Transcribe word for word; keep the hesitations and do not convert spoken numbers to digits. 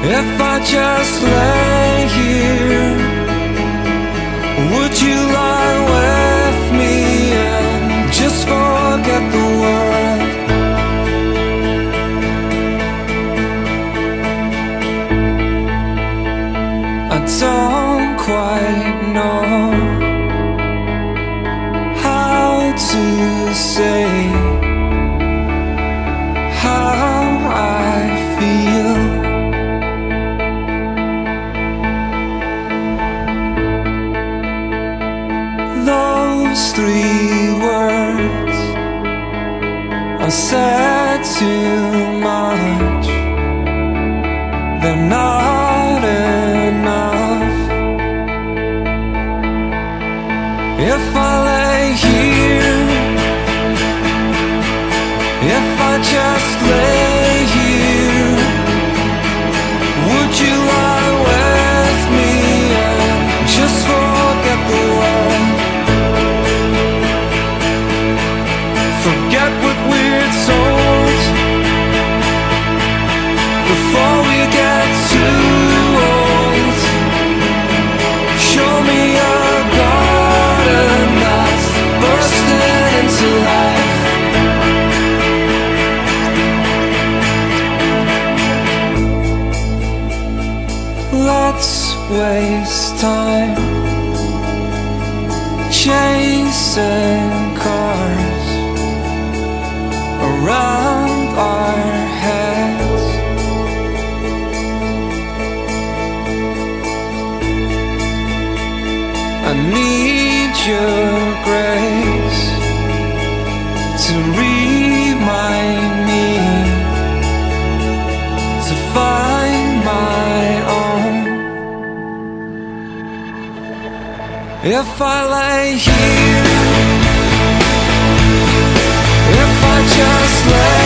If I just lay here, would you lie with me and just forget the world? I don't quite know how to say how I feel. Those three words are said too much. They're not enough. If I lay here, if I just lay here, would you lie with me and just forget the world? Forget what we're told before we get too old. Show me a garden that's bursting into life. Let's waste time chasing cars around our heads. I need your grace to remind me to find my own. If I lay here, if I just lay